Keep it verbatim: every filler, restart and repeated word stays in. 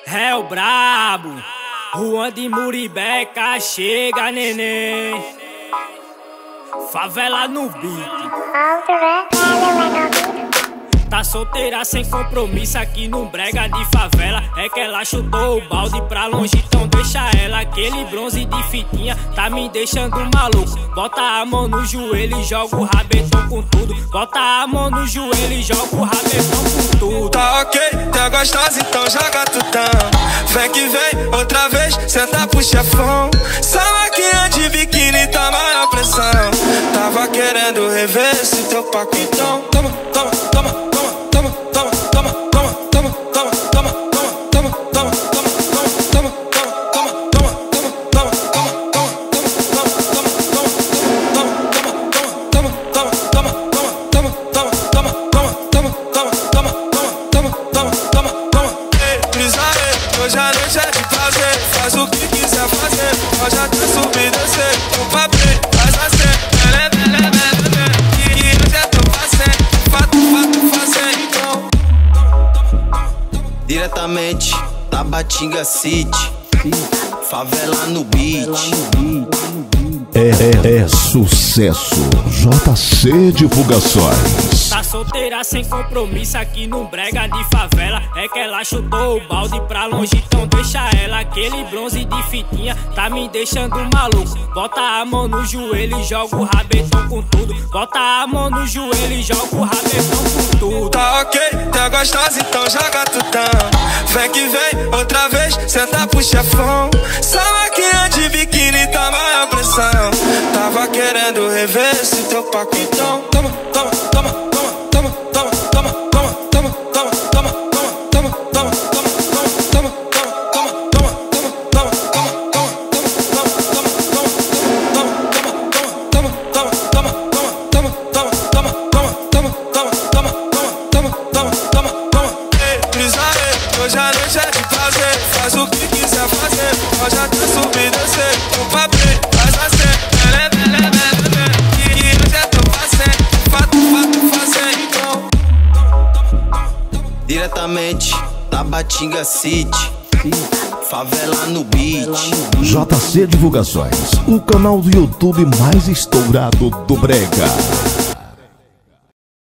É o brabo, Juan de Muribeca, chega neném. Favela no beat. Tá solteira sem compromisso aqui no brega de favela. É que ela chutou o balde pra longe, então deixa ela. Aquele bronze de fitinha tá me deixando maluco. Bota a mão no joelho e joga o rabetão com tudo. Bota a mão no joelho e joga o rabetão com tudo. Tá ok, tá gostosa, então joga tutão. Vem que vem, outra vez, senta pro chefão. Salaquinha de biquíni, tá maior pressão. Tava querendo rever esse teu paquitão. Toma, toma, toma. Hoje a noite é de prazer, faz o que quiser fazer. Hoje até subir e descer, o papel faz assim. E hoje é teu parceiro, fato, fato, fazer. Diretamente da Batinga City, favela no beat. É, é, é sucesso. J C Divulgações. Tá solteira sem compromisso aqui no brega de favela. É que ela chutou o balde pra longe, então deixa ela. Aquele bronze de fitinha tá me deixando maluco. Bota a mão no joelho e joga o rabetão com tudo. Bota a mão no joelho e joga o rabetão com tudo. Tá ok, tá gostosa, então joga tutão. Vem que vem, outra vez, senta pro chefão. Salaquinha de biquíni, tá maior pressão. Tava querendo rever esse teu paquitão. Toma, toma, toma, toma, toma, toma, toma, toma, toma, toma, toma, toma, toma, toma, toma, hoje a noite é de prazer, faz o que quiser fazer. Hoje até subir e descer, o papel faz assim. E hoje é teu parceiro, fato, fato, fazer. Diretamente da Batinga City, favela no beat. J C Divulgações, o canal do YouTube mais estourado do brega.